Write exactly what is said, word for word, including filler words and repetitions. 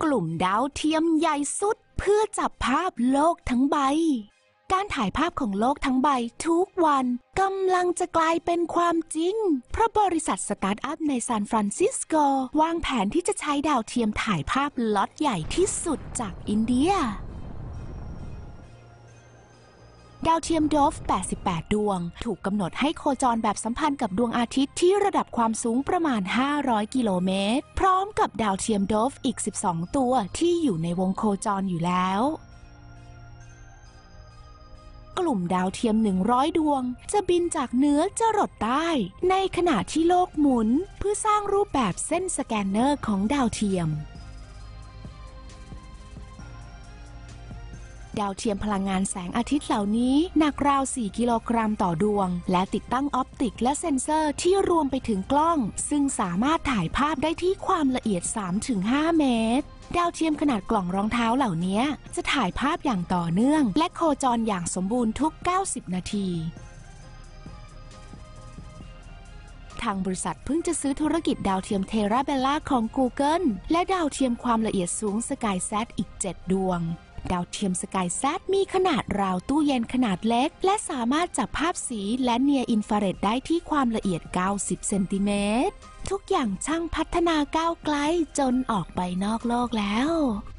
กลุ่มดาวเทียมใหญ่สุดเพื่อจับภาพโลกทั้งใบการถ่ายภาพของโลกทั้งใบทุกวันกำลังจะกลายเป็นความจริงเพราะบริษัทสตาร์ทอัพในซานฟรานซิสโกวางแผนที่จะใช้ดาวเทียมถ่ายภาพล็อตใหญ่ที่สุดจากอินเดียดาวเทียมโดฟแปดสิบแปดดวงถูกกำหนดให้โคจรแบบสัมพันธ์กับดวงอาทิตย์ที่ระดับความสูงประมาณห้าร้อยกิโลเมตรพร้อมกับดาวเทียมโดฟอีกสิบสองตัวที่อยู่ในวงโคจรอยู่แล้วกลุ่มดาวเทียมหนึ่งร้อยดวงจะบินจากเหนือจรดใต้ในขณะที่โลกหมุนเพื่อสร้างรูปแบบเส้นสแกนเนอร์ของดาวเทียมดาวเทียมพลังงานแสงอาทิตย์เหล่านี้หนักราวสี่กิโลกรัมต่อดวงและติดตั้งออปติกและเซ็นเซอร์ที่รวมไปถึงกล้องซึ่งสามารถถ่ายภาพได้ที่ความละเอียด สามถึงห้า เมตรดาวเทียมขนาดกล่องรองเท้าเหล่านี้จะถ่ายภาพอย่างต่อเนื่องและโคจรอย่างสมบูรณ์ทุกเก้าสิบนาทีทางบริษัทเพิ่งจะซื้อธุรกิจดาวเทียมเทราเบลล่าของ Google และดาวเทียมความละเอียดสูง SkySat อีกเจ็ดดวงดาวเทียม SkySat มีขนาดราวตู้เย็นขนาดเล็กและสามารถจับภาพสีและเนียร์อินฟราเรดได้ที่ความละเอียดเก้าสิบเซนติเมตรทุกอย่างช่างพัฒนาก้าวไกลจนออกไปนอกโลกแล้ว